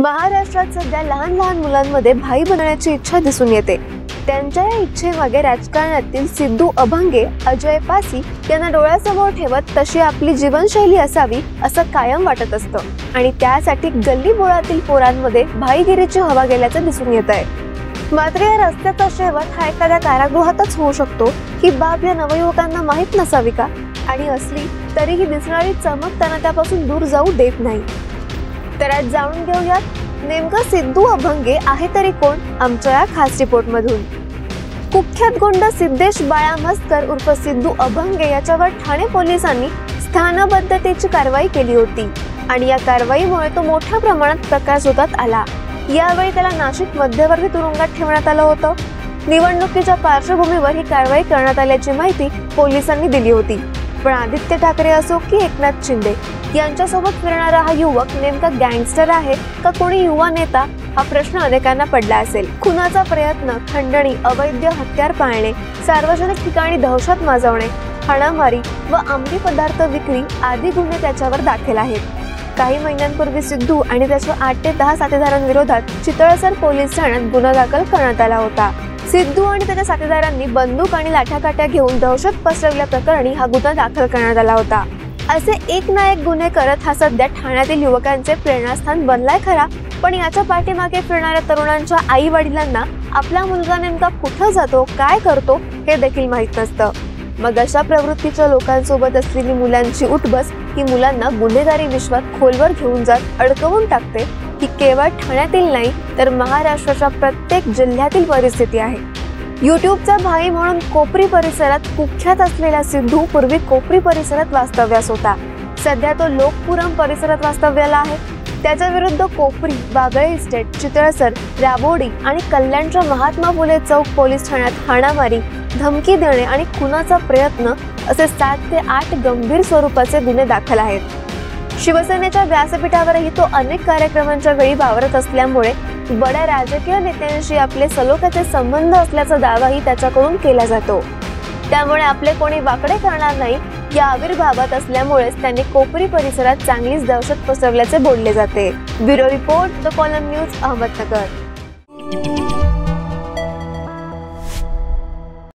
महाराष्ट्रात सध्या लहान लहान मुलांमध्ये भाई बनण्याची इच्छा दिसून येते। त्यांच्या या इच्छेमागे राजकारणातील सिद्धू अभंगे, अजय पासी यांना डोळ्यासमोर ठेवत तशी आपली जीवनशैली असावी असं कायम वाटत असतं आणि त्यासाठी गल्ली बोळातील पोरांमध्ये भाईगिरीची हवा गेल्याचं दिसून येत आहे। मात्र या रस्त्याचा शेवट हा एखाद्या कारागृहातच होऊ शकतो ही बाब या नवयुवकांना माहीत नसावी का? आणि असली तरीही दिसणारी चमक त्यांना त्यापासून दूर जाऊ देत नाही। तर आज जाणून घेऊयात नेमकं सिद्धू अभंगे आहे तरी कोण आमच्या या खास रिपोर्ट मधून। कुख्यात गुंड सिद्धेश बाळा मस्कर उर्फ सिद्धू अभंगे याच्यावर ठाणे पोलिसांनी स्थानबद्धतेची कारवाई केली होती आणि या कारवाईमुळे तो मोठ्या प्रमाणात प्रकाशझोतात आला। यावेळी त्याला नाशिक मध्यवर्ती तुरुंगात ठेवण्यात आलं होतं। निवडणुकीच्या पार्श्वभूमीवर ही कारवाई करण्यात आल्याची माहिती पोलिसांनी दिली होती। पण आदित्य ठाकरे असो की एकनाथ शिंदे यांच्यासोबत फिरणारा हा युवक नेमका गँगस्टर आहे का कोणी युवा नेता हा प्रश्न अनेकांना पडला असेल। खुनाचा प्रयत्न, खंडणी, अवैध हत्यार पाळणे, सार्वजनिक ठिकाणी दहशत माजवणे, हाणामारी व अंमली पदार्थ विक्री आदी गुन्हे त्याच्यावर दाखल आहेत। काही महिन्यांपूर्वी सिद्धू आणि त्याच्या 8 ते 10 साथीदारांविरोधात चितळसर पोलीस ठाण्यात गुन्हा दाखल करण्यात आला होता। सिद्धू आणि त्याच्या साथीदारांनी बंदूक आणि लाठ्याकाठ्या घेऊन दहशत पसरवल्याप्रकरणी हा गुन्हा दाखल करण्यात आला होता। असे एक ना एक गुन्हे करत हा सध्या ठाण्यातील युवकांचे प्रेरणास्थान बनलाय खरा, पण याच्या पाठीमागे फिरणाऱ्या तरुणांच्या आई वडिलांना आपला मुलगा नेमका कुठं जातो, काय करतो हे देखील माहीत नसतं। मग अशा प्रवृत्तीच्या लोकांसोबत असलेली मुलांची उठबस ही मुलांना गुन्हेगारी विश्वात खोलवर घेऊन जात अडकवून टाकते ही केवळ ठाण्यातील नाही तर महाराष्ट्राच्या प्रत्येक जिल्ह्यातील परिस्थिती आहे। युट्यूबचा भाई म्हणून कोपरी परिसरात कुख्यात असलेला सिद्धू पूर्वी कोपरी परिसरात वास्तव्यास होता। सध्या तो लोकपुरम परिसरात वास्तव्याला आहे। त्याच्या विरुद्ध कोपरी, बागळे इस्टेट, चितळसर, राबोडी आणि कल्याणच्या महात्मा फुले चौक पोलीस ठाण्यात हाणामारी, धमकी देणे आणि खुनाचा प्रयत्न असे 7 ते 8 गंभीर स्वरूपाचे गुन्हे दाखल आहेत। शिवसेनेच्या व्यासपीठावरही तो अनेक कार्यक्रमांच्या वेळी वावरत असल्यामुळे बड्या राजकीय नेत्यांशी आपले सलोख्याचे संबंध असल्याचा दावाही त्याच्याकडून केला जातो। त्यामुळे आपले कोणी वाकडे करणार नाही या आविर्भावात असल्यामुळेच त्यांनी कोपरी परिसरात चांगलीच दहशत पसरवल्याचे बोलले जाते। Bureau report, the column news, Ahmednagar.